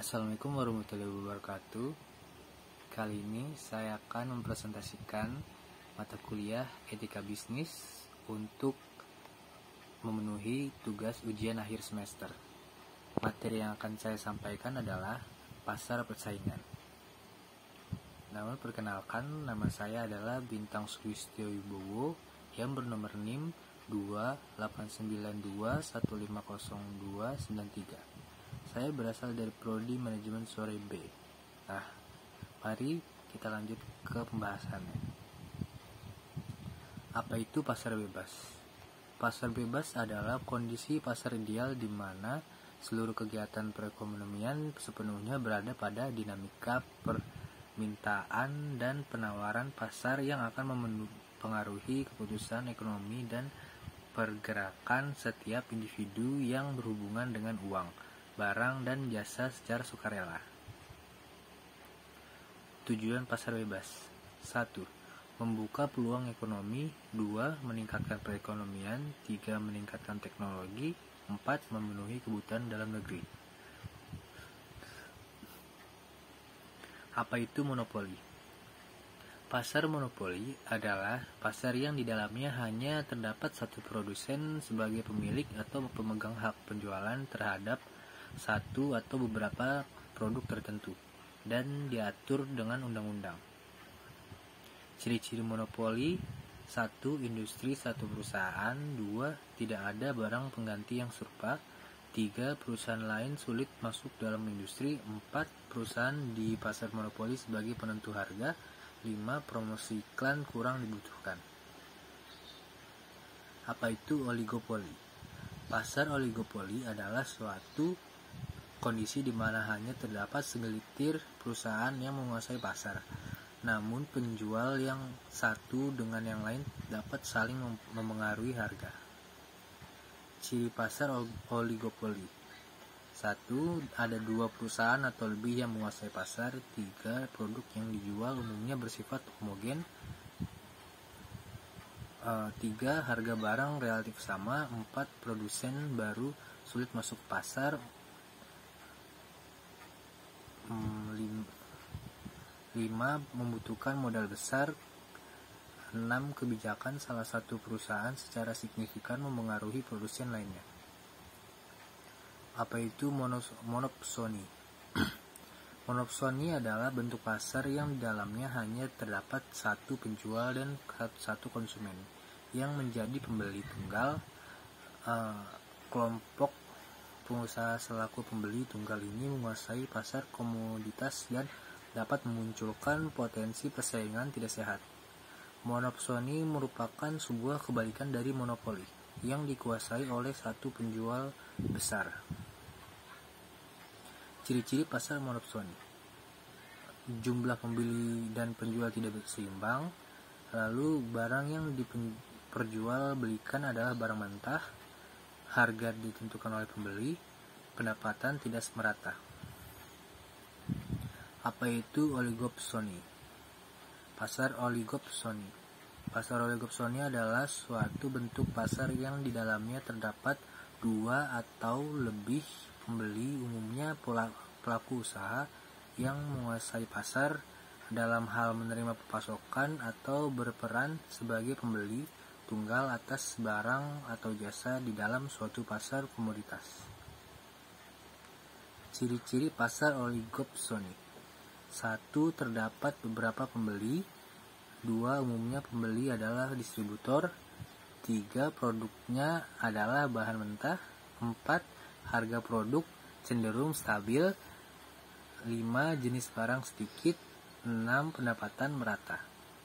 Assalamualaikum warahmatullahi wabarakatuh. Kali ini saya akan mempresentasikan mata kuliah Etika Bisnis untuk memenuhi tugas ujian akhir semester. Materi yang akan saya sampaikan adalah pasar persaingan. Namun perkenalkan, nama saya adalah Bintang Sulistyo Wibowo yang bernomor NIM 28921500293. Saya berasal dari Prodi Manajemen Sore B. Nah, mari kita lanjut ke pembahasannya. Apa itu pasar bebas? Pasar bebas adalah kondisi pasar ideal di mana seluruh kegiatan perekonomian sepenuhnya berada pada dinamika permintaan dan penawaran pasar yang akan mempengaruhi keputusan ekonomi dan pergerakan setiap individu yang berhubungan dengan uang, barang dan jasa secara sukarela. Tujuan pasar bebas: 1. Membuka peluang ekonomi. 2. Meningkatkan perekonomian. 3. Meningkatkan teknologi. 4. Memenuhi kebutuhan dalam negeri. Apa itu monopoli? Pasar monopoli adalah pasar yang di dalamnya hanya terdapat satu produsen sebagai pemilik atau pemegang hak penjualan terhadap satu atau beberapa produk tertentu dan diatur dengan undang-undang. Ciri-ciri monopoli: 1. Industri satu perusahaan. 2. Tidak ada barang pengganti yang serupa. 3. Perusahaan lain sulit masuk dalam industri. 4. Perusahaan di pasar monopoli sebagai penentu harga. 5. Promosi iklan kurang dibutuhkan. Apa itu oligopoli? Pasar oligopoli adalah suatu kondisi di mana hanya terdapat segelintir perusahaan yang menguasai pasar, namun penjual yang satu dengan yang lain dapat saling memengaruhi harga. Ciri pasar oligopoli: 1. Ada dua perusahaan atau lebih yang menguasai pasar. 3. Produk yang dijual umumnya bersifat homogen. 3. Harga barang relatif sama. 4. Produsen baru sulit masuk pasar. 5. Membutuhkan modal besar. 6. Kebijakan salah satu perusahaan secara signifikan memengaruhi produsen lainnya. Apa itu monopsoni? Monopsoni adalah bentuk pasar yang di dalamnya hanya terdapat satu penjual dan satu konsumen yang menjadi pembeli tunggal. Kelompok pengusaha selaku pembeli tunggal ini menguasai pasar komoditas dan dapat memunculkan potensi persaingan tidak sehat. Monopsoni merupakan sebuah kebalikan dari monopoli yang dikuasai oleh satu penjual besar. Ciri-ciri pasar monopsoni: jumlah pembeli dan penjual tidak seimbang. Lalu barang yang diperjualbelikan adalah barang mentah. Harga ditentukan oleh pembeli. Pendapatan tidak merata. Apa itu oligopsoni? Pasar oligopsoni. Pasar oligopsoni adalah suatu bentuk pasar yang di dalamnya terdapat dua atau lebih pembeli, umumnya pelaku usaha, yang menguasai pasar dalam hal menerima pasokan atau berperan sebagai pembeli tunggal atas barang atau jasa di dalam suatu pasar komoditas. Ciri-ciri pasar oligopsoni: 1. Terdapat beberapa pembeli. 2. Umumnya pembeli adalah distributor. 3. Produknya adalah bahan mentah. 4. Harga produk cenderung stabil. 5. Jenis barang sedikit. 6. Pendapatan merata.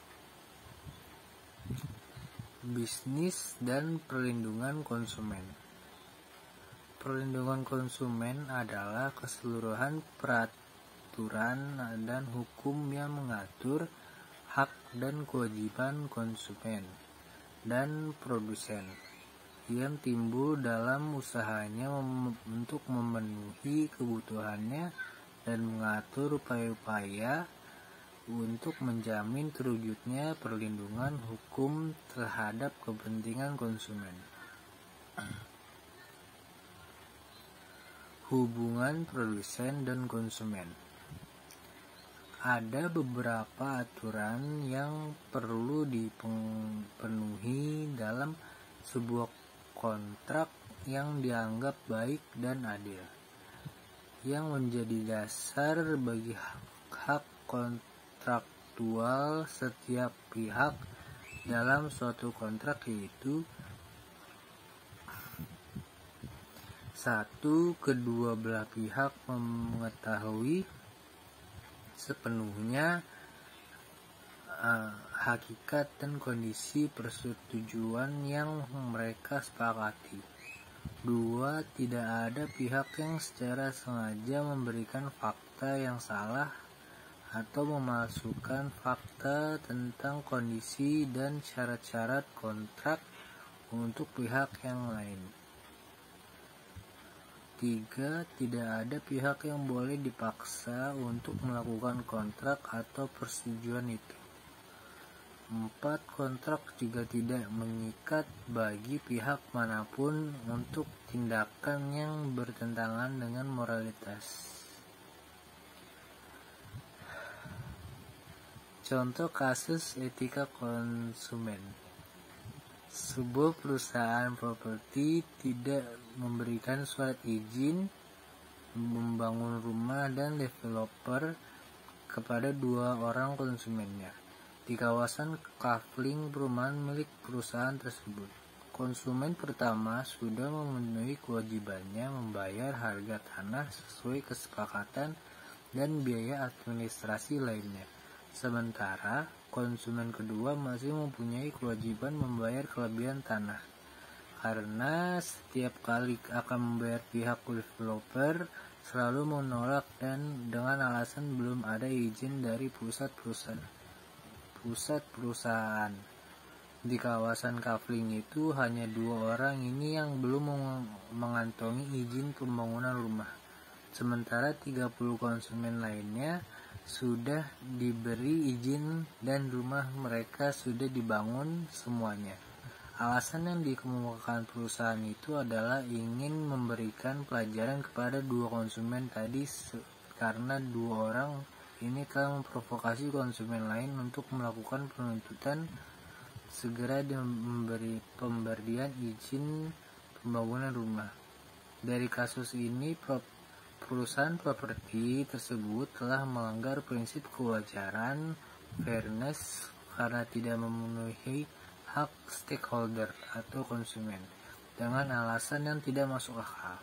Bisnis dan perlindungan konsumen. Perlindungan konsumen adalah keseluruhan peraturan dan hukum yang mengatur hak dan kewajiban konsumen dan produsen yang timbul dalam usahanya untuk memenuhi kebutuhannya dan mengatur upaya-upaya untuk menjamin terwujudnya perlindungan hukum terhadap kepentingan konsumen. Hubungan produsen dan konsumen. Ada beberapa aturan yang perlu dipenuhi dalam sebuah kontrak yang dianggap baik dan adil, yang menjadi dasar bagi hak kontraktual setiap pihak dalam suatu kontrak, yaitu: 1. Kedua belah pihak mengetahui sepenuhnya hakikat dan kondisi persetujuan yang mereka sepakati. 2. Tidak ada pihak yang secara sengaja memberikan fakta yang salah atau memalsukan fakta tentang kondisi dan syarat-syarat kontrak untuk pihak yang lain. 3. Tidak ada pihak yang boleh dipaksa untuk melakukan kontrak atau persetujuan itu. 4. Kontrak juga tidak mengikat bagi pihak manapun untuk tindakan yang bertentangan dengan moralitas. Contoh kasus etika konsumen. Sebuah perusahaan properti tidak memberikan surat izin membangun rumah dan developer kepada 2 orang konsumennya di kawasan kafling perumahan milik perusahaan tersebut. Konsumen pertama sudah memenuhi kewajibannya membayar harga tanah sesuai kesepakatan dan biaya administrasi lainnya. Sementara konsumen kedua masih mempunyai kewajiban membayar kelebihan tanah. Karena setiap kali akan membayar, pihak developer selalu menolak dan dengan alasan belum ada izin dari pusat perusahaan. Di kawasan kafling itu hanya 2 orang ini yang belum mengantongi izin pembangunan rumah. Sementara 30 konsumen lainnya sudah diberi izin dan rumah mereka sudah dibangun semuanya. Alasan yang dikemukakan perusahaan itu adalah ingin memberikan pelajaran kepada 2 konsumen tadi, karena 2 orang ini telah memprovokasi konsumen lain untuk melakukan penuntutan segera memberi pemberian izin pembangunan rumah. Dari kasus ini, perusahaan properti tersebut telah melanggar prinsip kewajaran fairness karena tidak memenuhi hak stakeholder atau konsumen dengan alasan yang tidak masuk akal.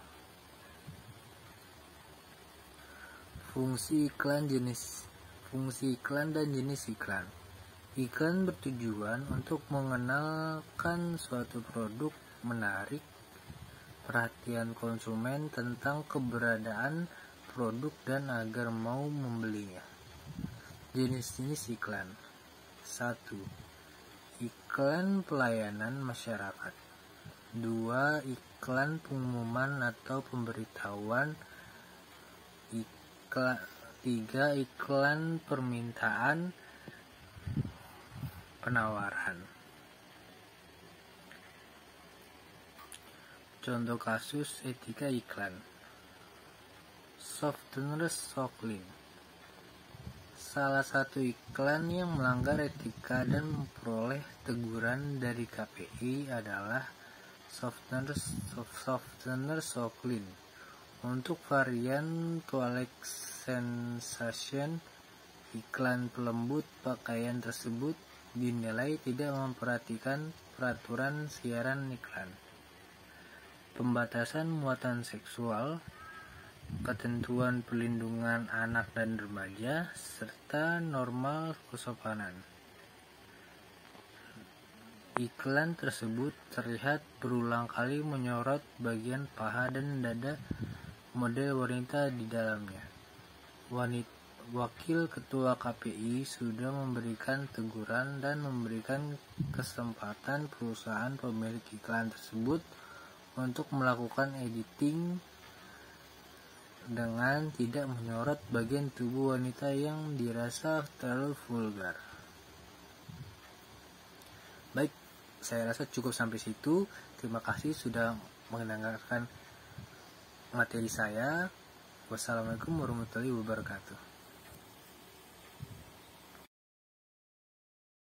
Fungsi iklan dan jenis iklan. Iklan bertujuan untuk mengenalkan suatu produk, menarik perhatian konsumen tentang keberadaan produk dan agar mau membelinya. Jenis-jenis iklan. 1. Iklan pelayanan masyarakat. 2. Iklan pengumuman atau pemberitahuan. 3. Iklan permintaan penawaran. Contoh kasus etika iklan. Softener Soklin. Salah satu iklan yang melanggar etika dan memperoleh teguran dari KPI adalah Softener Soklin. Untuk varian Toilet Sensation, iklan pelembut pakaian tersebut dinilai tidak memperhatikan peraturan siaran iklan. Pembatasan muatan seksual, ketentuan perlindungan anak dan remaja, serta norma kesopanan. Iklan tersebut terlihat berulang kali menyorot bagian paha dan dada model wanita di dalamnya. Wakil Ketua KPI sudah memberikan teguran dan memberikan kesempatan perusahaan pemilik iklan tersebut untuk melakukan editing dengan tidak menyorot bagian tubuh wanita yang dirasa terlalu vulgar. Baik, saya rasa cukup sampai situ. Terima kasih sudah mendengarkan materi saya. Wassalamualaikum warahmatullahi wabarakatuh.